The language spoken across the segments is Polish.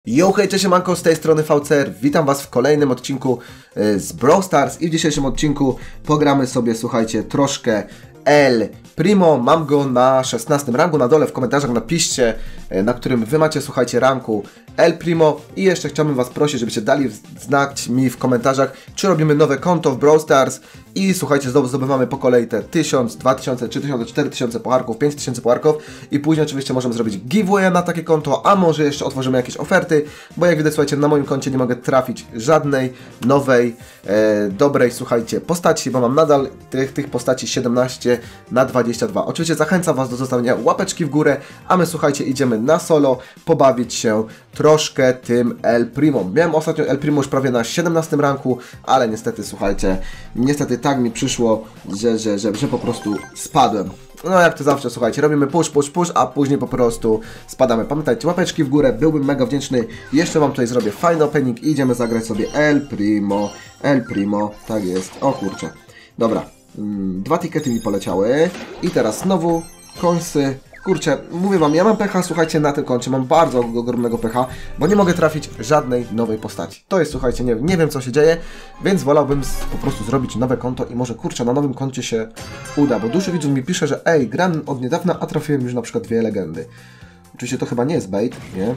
Yo, hej, cześć, siemanko, z tej strony VCR. Witam was w kolejnym odcinku z Brawl Stars i w dzisiejszym odcinku pogramy sobie, słuchajcie, troszkę El Primo. Mam go na 16 rangu, na dole w komentarzach napiszcie, na którym wy macie, słuchajcie, ranku El Primo. I jeszcze chciałbym was prosić, żebyście dali znać mi w komentarzach, czy robimy nowe konto w Brawl Stars. I słuchajcie, zdobywamy po kolei te 1000, 2000, 3000, 4000 pucharków, 5000 pucharków. I później oczywiście możemy zrobić giveaway na takie konto, a może jeszcze otworzymy jakieś oferty. Bo jak widać, słuchajcie, na moim koncie nie mogę trafić żadnej nowej, dobrej, słuchajcie, postaci, bo mam nadal tych postaci 17 na 22. Oczywiście zachęcam was do zostawienia łapeczki w górę, a my, słuchajcie, idziemy na solo pobawić się troszkę tym El Primo. Miałem ostatnio El Primo już prawie na 17 ranku, ale niestety, słuchajcie, tak mi przyszło, że po prostu spadłem. No jak to zawsze, słuchajcie, robimy push, a później po prostu spadamy. Pamiętajcie, łapeczki w górę, byłbym mega wdzięczny. Jeszcze wam tutaj zrobię fajny opening i idziemy zagrać sobie El Primo, tak jest, o kurczę. Dobra, 2 tikety mi poleciały i teraz znowu końsy. Kurczę, mówię wam, ja mam pecha, słuchajcie, na tym koncie, mam bardzo ogromnego pecha, bo nie mogę trafić żadnej nowej postaci. To jest, słuchajcie, nie wiem co się dzieje, więc wolałbym po prostu zrobić nowe konto i może, kurczę, na nowym koncie się uda, bo dużo widzów mi pisze, że ej, gram od niedawna, a trafiłem już na przykład 2 legendy. Oczywiście to chyba nie jest bait, nie?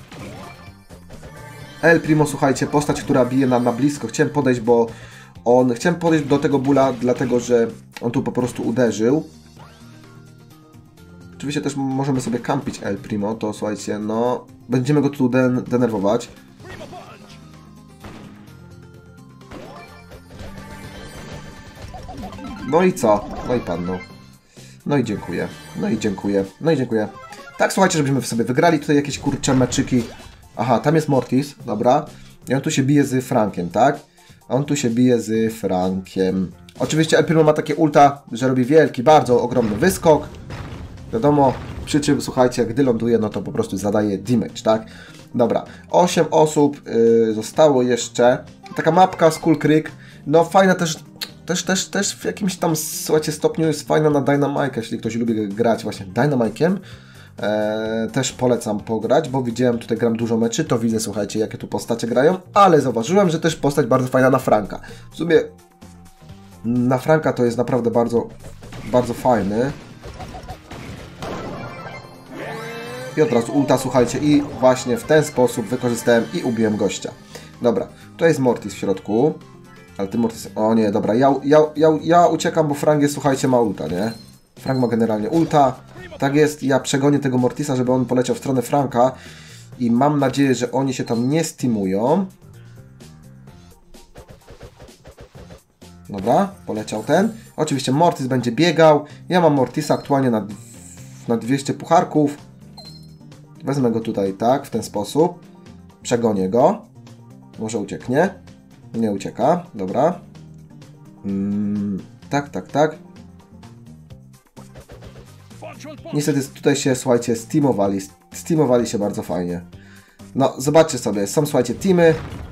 El Primo, słuchajcie, postać, która bije na blisko. Chciałem podejść do tego bóla, dlatego że on tu po prostu uderzył. Oczywiście też możemy sobie kampić El Primo, to słuchajcie, no będziemy go tu denerwować. No i co? No i padną. No i dziękuję. Tak, słuchajcie, żebyśmy sobie wygrali tutaj jakieś kurcze meczyki. Aha, tam jest Mortis, dobra. I on tu się bije z Frankiem, tak? Oczywiście El Primo ma takie ulta, że robi wielki, bardzo ogromny wyskok. Wiadomo, przy czym, słuchajcie, gdy ląduje, no to po prostu zadaje damage, tak? Dobra, 8 osób zostało jeszcze. Taka mapka Skull Creek, no fajna też w jakimś tam, słuchajcie, stopniu jest fajna na Dynamite, jeśli ktoś lubi grać właśnie Dynamite'iem. Też polecam pograć, bo widziałem, tutaj gram dużo meczy, to widzę, słuchajcie, jakie tu postacie grają, ale zauważyłem, że też postać bardzo fajna na Franka. W sumie na Franka to jest naprawdę bardzo fajny. I od razu ulta, słuchajcie, i właśnie w ten sposób wykorzystałem i ubiłem gościa. Dobra, to jest Mortis w środku. Ale ty Mortis... O nie, dobra, ja uciekam, bo Frank jest, słuchajcie, ma ulta, nie? Frank ma generalnie ulta. Tak jest, ja przegonię tego Mortisa, żeby on poleciał w stronę Franka. I mam nadzieję, że oni się tam nie steamują. Dobra, poleciał ten. Oczywiście Mortis będzie biegał. Ja mam Mortisa aktualnie na 200 pucharków. Wezmę go tutaj, tak, w ten sposób. Przegonię go. Może ucieknie. Nie ucieka, dobra. Tak. Niestety tutaj się, słuchajcie, steamowali się bardzo fajnie. No, zobaczcie sobie, są, słuchajcie, teamy.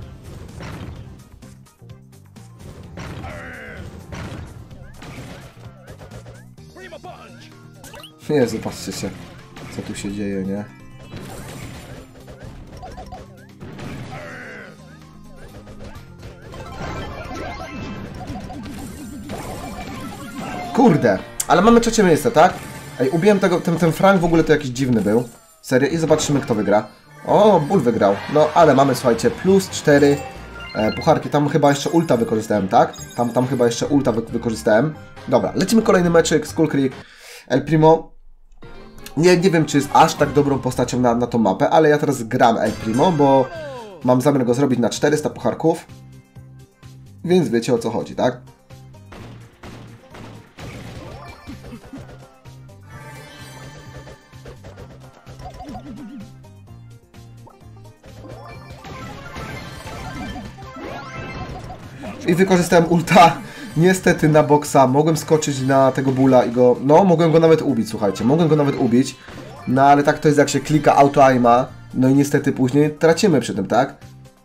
Jezu, patrzcie się, co tu się dzieje, nie? Kurde, ale mamy trzecie miejsce, tak? Ej, ubiłem ten Frank w ogóle to jakiś dziwny był. Serio, i zobaczymy, kto wygra. O, Bull wygrał. No, ale mamy, słuchajcie, plus 4 pucharki. Tam chyba jeszcze ulta wykorzystałem, tak? Tam chyba jeszcze ulta wykorzystałem. Dobra, lecimy kolejny meczyk, Skull Creek. El Primo. Nie wiem, czy jest aż tak dobrą postacią na tą mapę, ale ja teraz gram El Primo, bo mam zamiar go zrobić na 400 pucharków. Więc wiecie, o co chodzi, tak? I wykorzystałem ulta, niestety, na boksa. Mogłem skoczyć na tego Bulla i go... No, mogłem go nawet ubić, słuchajcie. No, ale tak to jest, jak się klika auto-aima. No i niestety później tracimy przy tym, tak?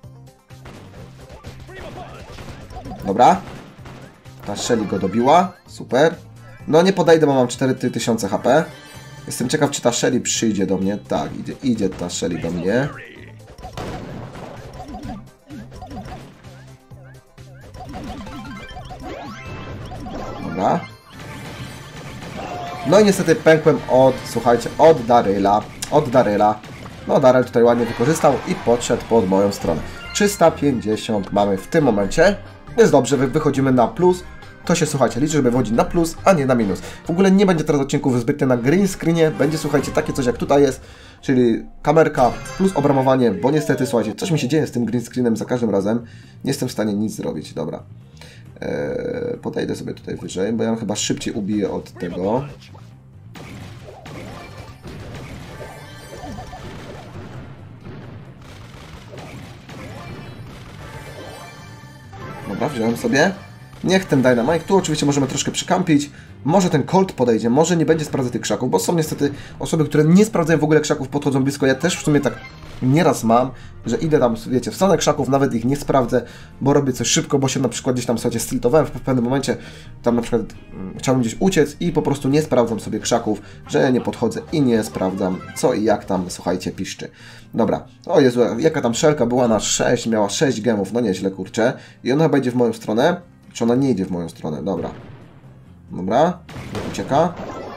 Dobra. Ta Shelly go dobiła. Super. No, nie podejdę, bo mam 4000 HP. Jestem ciekaw, czy ta Shelly przyjdzie do mnie. Tak, idzie ta Shelly do mnie. Dobra. No i niestety pękłem słuchajcie, od Daryla. No Daryl tutaj ładnie wykorzystał i podszedł pod moją stronę. 350 mamy w tym momencie. Jest dobrze, wychodzimy na plus. To się, słuchajcie, liczy, żeby wychodzić na plus, a nie na minus. W ogóle nie będzie teraz odcinków zbytnio na green screenie. Będzie, słuchajcie, takie coś jak tutaj jest, czyli kamerka plus obramowanie, bo niestety, słuchajcie, coś mi się dzieje z tym green screenem za każdym razem. Nie jestem w stanie nic zrobić. Dobra. Podejdę sobie tutaj wyżej, bo ja chyba szybciej ubiję od tego. Dobra, wziąłem sobie. Niech ten Dynamite. Tu oczywiście możemy troszkę przykampić. Może ten Colt podejdzie, może nie będzie sprawdzać tych krzaków, bo są niestety osoby, które nie sprawdzają w ogóle krzaków, podchodzą blisko. Ja też w sumie tak nieraz mam, że idę tam, wiecie, w stronę krzaków, nawet ich nie sprawdzę, bo robię coś szybko, bo się na przykład gdzieś tam, słuchajcie, stiltowałem w pewnym momencie, tam na przykład chciałbym gdzieś uciec i po prostu nie sprawdzam sobie krzaków, że nie podchodzę i nie sprawdzam co i jak tam, słuchajcie, piszczy. Dobra, o Jezu, jaka tam szelka była na 6, miała 6 gemów, no nieźle, kurczę. I ona chyba idzie w moją stronę, czy ona nie idzie w moją stronę, dobra. Dobra, ucieka.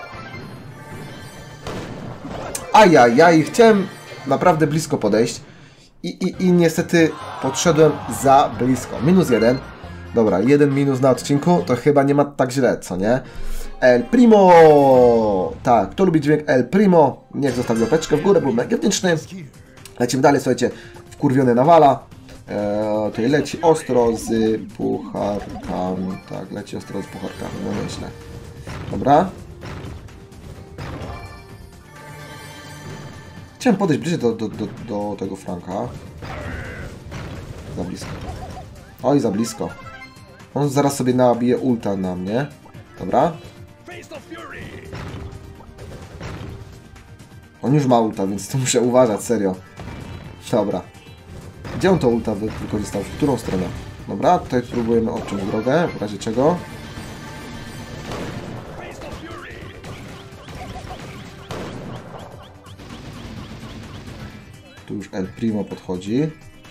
Ajajaj, chciałem naprawdę blisko podejść i niestety podszedłem za blisko. -1. Dobra, 1 minus na odcinku, to chyba nie ma tak źle, co nie? El Primo! Tak, kto lubi dźwięk El Primo, niech zostawi łapeczkę w górę, był mega wdzięczny. Lecimy dalej, słuchajcie, wkurwiony nawala. Tutaj leci ostro z pucharkami. Tak, leci ostro z pucharkami, no nieźle. Dobra. Chciałem podejść bliżej do tego Franka. Za blisko. Oj, za blisko. On zaraz sobie nabije ulta na mnie. Dobra. On już ma ulta, więc to muszę uważać, serio. Dobra. Gdzie on to ulta wykorzystał? W którą stronę? Dobra, tutaj spróbujemy odciąć drogę, w razie czego. Tu już El Primo podchodzi.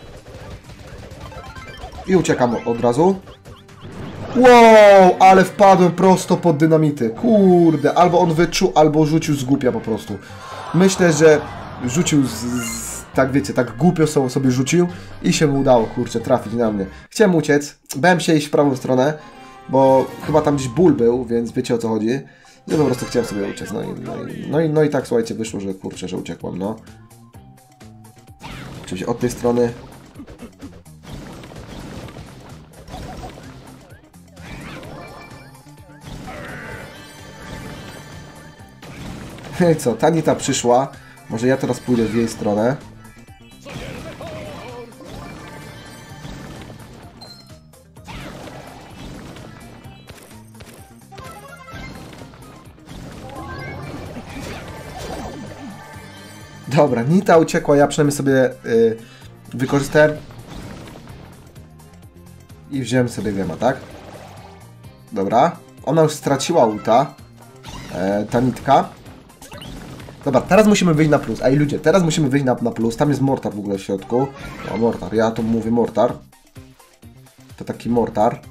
I uciekam od razu. Wow, ale wpadłem prosto pod dynamity. Kurde, albo on wyczuł, albo rzucił z głupia po prostu. Myślę, że rzucił tak wiecie, tak głupio sobie rzucił i się mu udało, kurczę, trafić na mnie. Chciałem uciec, bałem się iść w prawą stronę, bo chyba tam gdzieś ból był, więc wiecie o co chodzi. No po prostu chciałem sobie uciec, no i tak, słuchajcie, wyszło, że kurczę, że uciekłem, no. Oczywiście od tej strony. No i co, Tanita przyszła, może ja teraz pójdę w jej stronę. Dobra, Nita uciekła, ja przynajmniej sobie wykorzystałem i wziąłem sobie gema, tak? Dobra, ona już straciła ulta, ta Nitka. Dobra, teraz musimy wyjść na plus. Ej ludzie, teraz musimy wyjść na plus. Tam jest mortar w ogóle w środku. O, mortar, ja tu mówię mortar. To taki mortar.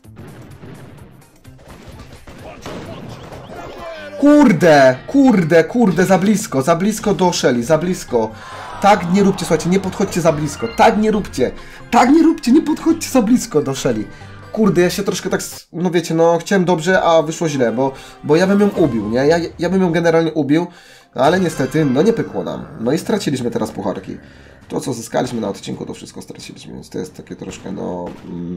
Kurde, za blisko do Shelly, za blisko. Tak nie róbcie, słuchajcie, nie podchodźcie za blisko. Tak nie róbcie, nie podchodźcie za blisko do Shelly. Kurde, ja się troszkę tak, no wiecie, no chciałem dobrze, a wyszło źle, bo ja bym ją ubił, nie? Ja bym ją generalnie ubił, ale niestety, no nie pykło nam. No i straciliśmy teraz pucharki. To, co zyskaliśmy na odcinku, to wszystko straciliśmy, więc to jest takie troszkę, no...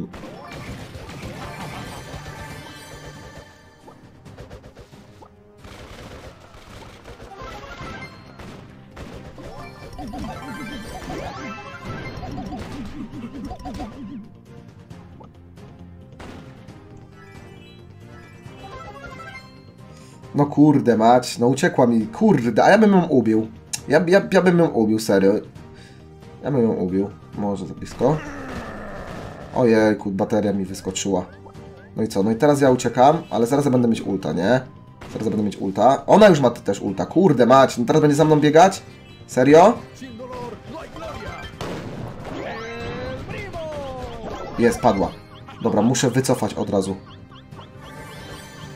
No kurde mać, no uciekła mi, kurde, a ja bym ją ubił. Ja bym ją ubił, serio. Ja bym ją ubił, może za blisko. Ojejku, bateria mi wyskoczyła. No i co, no i teraz ja uciekam, ale zaraz ja będę mieć ulta, nie? Zaraz ja będę mieć ulta. Ona już ma też ulta, kurde mać, no teraz będzie za mną biegać? Serio? Jest, padła. Dobra, muszę wycofać od razu.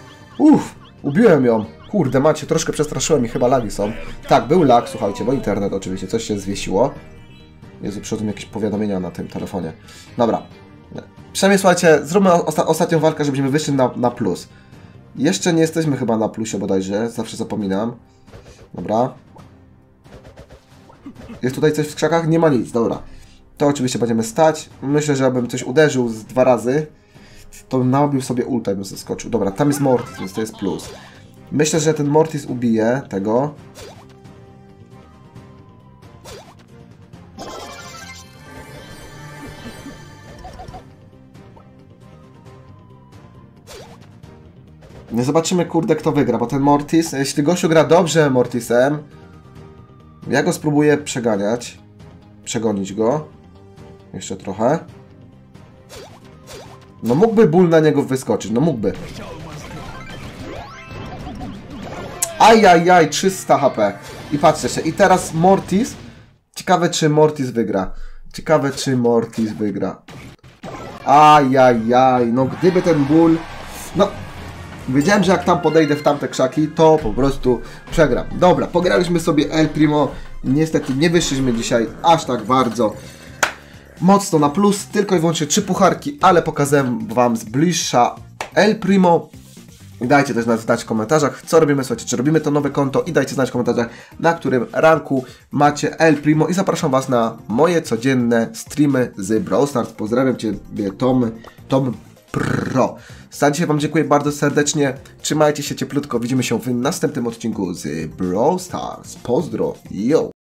Ubiłem ją. Kurde, macie, troszkę przestraszyłem i chyba lagi są. Tak, był lag, słuchajcie, bo internet oczywiście, coś się zwiesiło. Jezu, przychodzą jakieś powiadomienia na tym telefonie. Dobra. Przynajmniej, słuchajcie, zróbmy ostatnią walkę, żebyśmy wyszli na plus. Jeszcze nie jesteśmy chyba na plusie bodajże, zawsze zapominam. Dobra. Jest tutaj coś w krzakach? Nie ma nic, dobra. To oczywiście będziemy stać. Myślę, że jakbym coś uderzył z 2 razy, to bym nabił sobie ulta i bym zeskoczył. Dobra, tam jest Mortis, więc to jest plus. Myślę, że ten Mortis ubije tego. Nie zobaczymy, kurde, kto wygra, bo ten Mortis, jeśli gościu gra dobrze Mortisem, ja go spróbuję przeganiać. Przegonić go. Jeszcze trochę. No mógłby ból na niego wyskoczyć, no mógłby. Ajajaj, 300 HP. I patrzcie się, i teraz Mortis. Ciekawe, czy Mortis wygra. Ciekawe, czy Mortis wygra. Ajajaj, no gdyby ten ból... No, wiedziałem, że jak tam podejdę w tamte krzaki, to po prostu przegram. Dobra, pograliśmy sobie El Primo. Niestety nie wyszliśmy dzisiaj aż tak bardzo mocno na plus. Tylko i wyłącznie 3 pucharki, ale pokazałem wam z bliższa El Primo. Dajcie też znać w komentarzach, co robimy, słuchajcie, czy robimy to nowe konto i dajcie znać w komentarzach, na którym ranku macie El Primo i zapraszam was na moje codzienne streamy z Brawl Stars. Pozdrawiam Ciebie, Tom Pro. Za dzisiaj wam dziękuję bardzo serdecznie, trzymajcie się cieplutko, widzimy się w następnym odcinku z Brawl Stars. Pozdro, yo!